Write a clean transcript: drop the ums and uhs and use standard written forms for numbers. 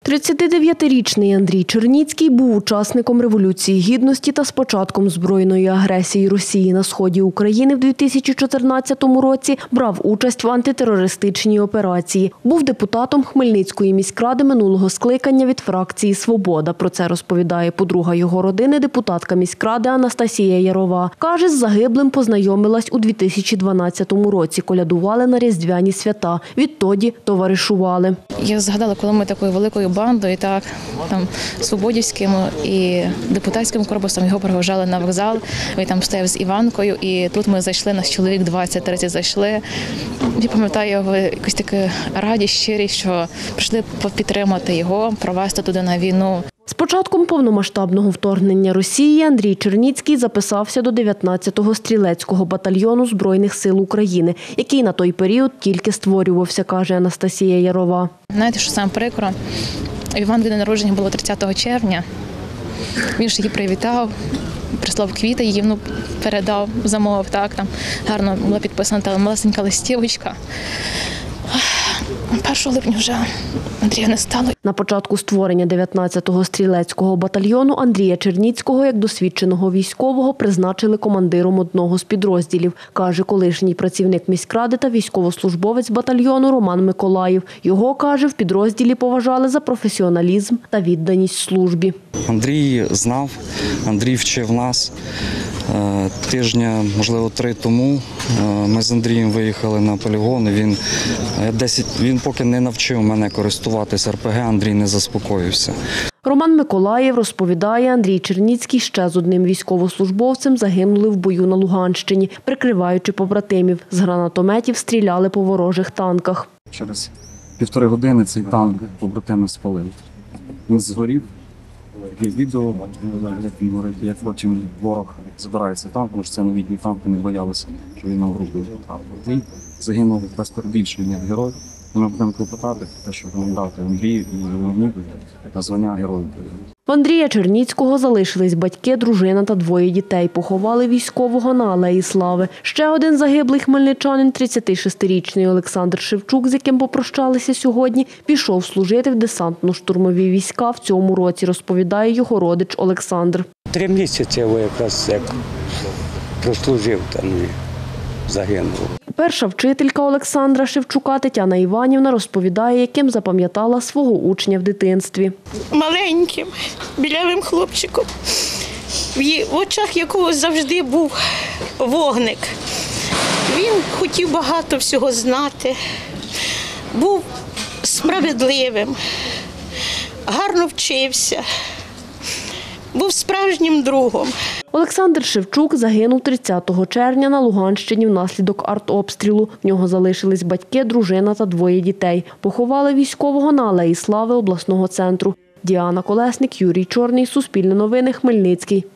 39-річний Андрій Черніцький був учасником Революції Гідності та з початком збройної агресії Росії на сході України в 2014 році брав участь в антитерористичній операції. Був депутатом Хмельницької міськради минулого скликання від фракції «Свобода». Про це розповідає подруга його родини, депутатка міськради Анастасія Ярова. Каже, з загиблим познайомилась у 2012 році. Колядували на різдвяні свята. Відтоді товаришували. Я згадала, коли ми такою великою бандою, так, там, свободівським і депутатським корпусом його проводжали на вокзал. Він там стояв з Іванкою, і тут ми зайшли, нас чоловік 20-30 зайшли. Я пам'ятаю його якусь таку радість, щирість, що прийшли підтримати його, провести туди на війну. З початком повномасштабного вторгнення Росії Андрій Черніцький записався до 19-го стрілецького батальйону Збройних сил України, який на той період тільки створювався, каже Анастасія Ярова. Знаєте, що саме прикро? Іван день народження було 30 червня. Він ж її привітав, прислав квіти, її передав, замовив. Так, там гарно була підписана та малесенька листівочка. 1 липня вже Андрія не стало. На початку створення 19-го стрілецького батальйону Андрія Черніцького, як досвідченого військового, призначили командиром одного з підрозділів, каже колишній працівник міськради та військовослужбовець батальйону Роман Миколаїв. Його, каже, в підрозділі поважали за професіоналізм та відданість службі. Андрій знав, Андрій вчив нас. Тижня, можливо, 3 тому ми з Андрієм виїхали на полігон. Він поки не навчив мене користуватися РПГ, Андрій не заспокоївся. Роман Миколаїв розповідає, Андрій Черніцький ще з одним військовослужбовцем загинули в бою на Луганщині, прикриваючи побратимів. З гранатометів стріляли по ворожих танках. Через 1,5 години цей танк побратими спалив. Він згорів. Є відео, як він говорить, як потім ворог забирається танк, тому що це новітній танк, не боялися, що він нам в руку втрапив. Він загинув без перебільшення герой. Ми будемо клопотати, щоб нам дати Андрію і Леоніду та звання героїв. В Андрія Черніцького залишились батьки, дружина та 2 дітей. Поховали військового на Алеї Слави. Ще один загиблий хмельничанин, 36-річний Олександр Шевчук, з яким попрощалися сьогодні, пішов служити в десантно-штурмові війська в цьому році, розповідає його родич Олександр. 3 місяці якраз як прослужив там і загинув. Перша вчителька Олександра Шевчука Тетяна Іванівна розповідає, яким запам'ятала свого учня в дитинстві. Маленьким, білявим хлопчиком, в очах якого завжди був вогник. Він хотів багато всього знати, був справедливим, гарно вчився, був справжнім другом. Олександр Шевчук загинув 30 червня на Луганщині внаслідок артобстрілу. В нього залишились батьки, дружина та 2 дітей. Поховали військового на Алеї Слави обласного центру. Діана Колесник, Юрій Чорний, Суспільне новини, Хмельницький.